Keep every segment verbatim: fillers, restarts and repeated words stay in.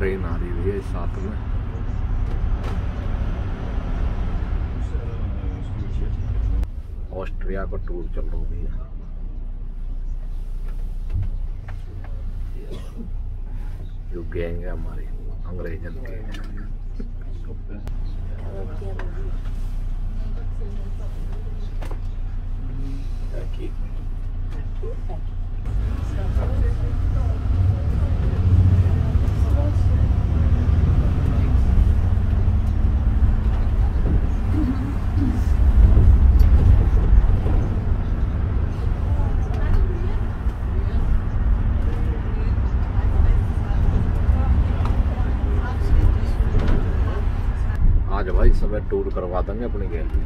Train आ रही है साथ में। ऑस्ट्रिया का टूर चल रहा है। जो गैंग है हमारी अंग्रेजन के। आज भाई सब टूर करवा देंगे अपनी गैलरी।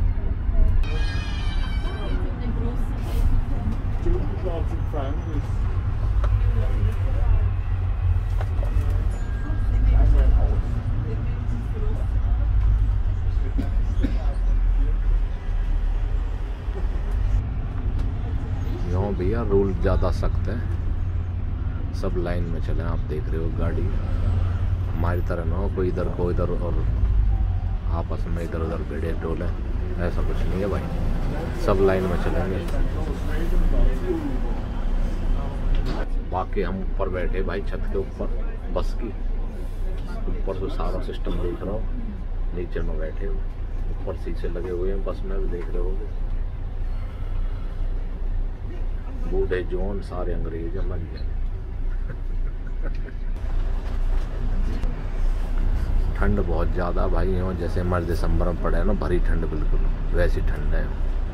यहाँ भैया रूल ज़्यादा सख्त है, सब लाइन में चले। आप देख रहे हो गाड़ी हमारी तरह ना हो कोई इधर को इधर और आपस में इधर उधर भिड़े डोले, ऐसा कुछ नहीं है भाई, सब लाइन में चलेंगे। बाकी हम ऊपर बैठे भाई छत के ऊपर, बस की ऊपर से सारा सिस्टम देख रहा हूँ। नीचे में बैठे ऊपर शीशे लगे हुए हैं, बस में भी देख रहे होगे। बूढ़े जवान सारे अंग्रेज लग गए। ठंड बहुत ज़्यादा भाई यहाँ, जैसे हमारे दिसंबर में पड़े है ना भरी ठंड, बिल्कुल वैसी ठंड है।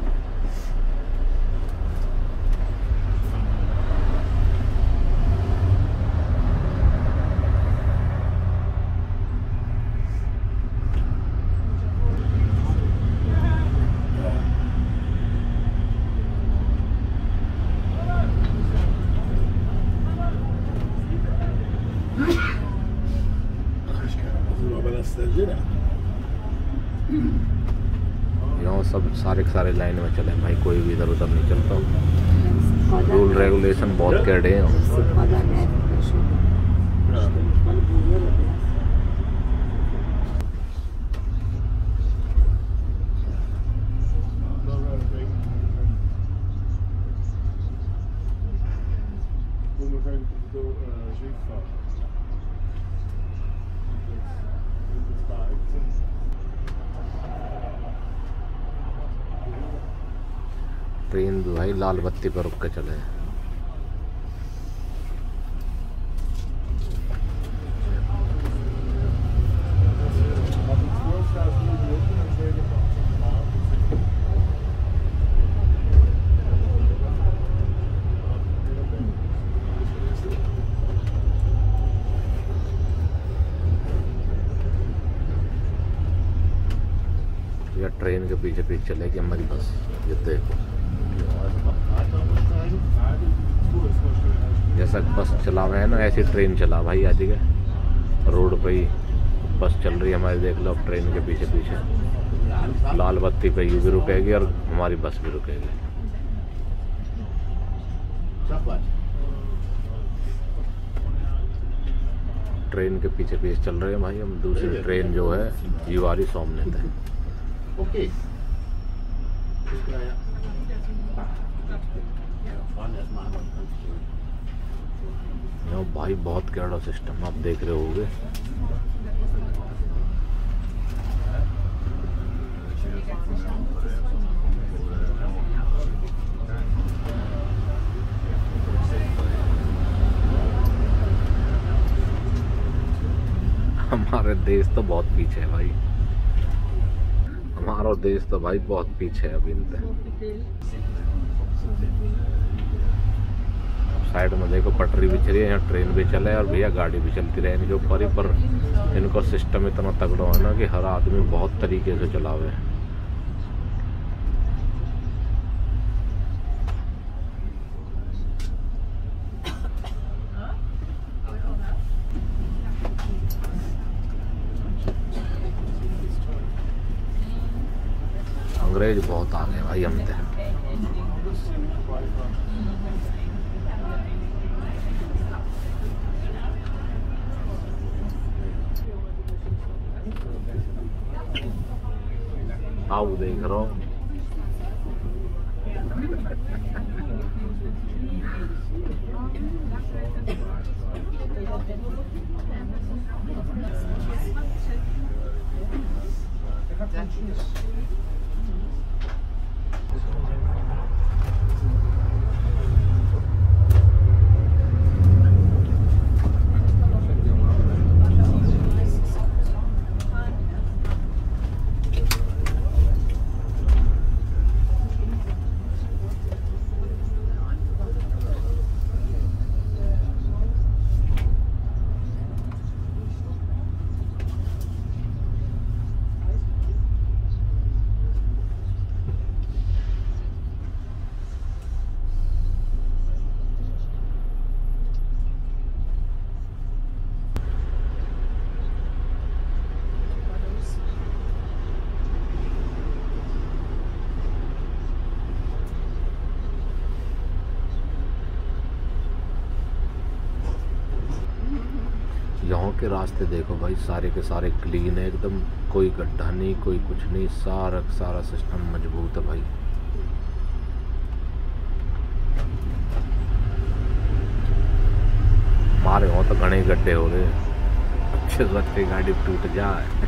यहाँ सब सारे सारे लाइन में चले भाई, कोई भी इधर उधर नहीं चलता। रूल रेगुलेशन बहुत कड़े हैं। ट्रेन भी भाई लाल बत्ती पर रुक के चले। या ट्रेन के पीछे पीछे चलेगी हमारी बस, ये देखो। जैसा बस चला हुआ है ना ऐसी ट्रेन चला भाई, आज के रोड पे ही बस चल रही है हमारी। देख लो अब ट्रेन के पीछे पीछे लाल बत्ती पे यू भी रुकेगी और हमारी बस भी रुकेगी। ट्रेन के पीछे पीछे चल रहे हैं भाई हम। दूसरी ट्रेन जो है ये आ रही सामने तक। ओके भाई बहुत कैड़ा सिस्टम आप देख रहे होगे। हमारे देश तो बहुत पीछे है भाई, हमारा देश तो भाई बहुत पीछे है अभी इनसे। साइड में देखो पटरी भी चली है, यहाँ ट्रेन भी चले और भैया गाड़ी भी चलती रहे इनके ऊपर ही। पर इनको सिस्टम इतना तगड़ा है ना कि हर आदमी बहुत तरीके से चलावे है। अंग्रेज बहुत आ गए भाई हम थे। आओ देख रहा हूँ। यहाँ के रास्ते देखो भाई, सारे के सारे क्लीन है एकदम, कोई गड्ढा नहीं, कोई कुछ नहीं, सारा सारा सिस्टम मजबूत है भाई। हमारे वहाँ तो घने गड्ढे हो रहे, अच्छे से अच्छी गाड़ी टूट जाए।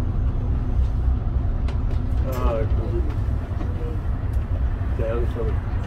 Down some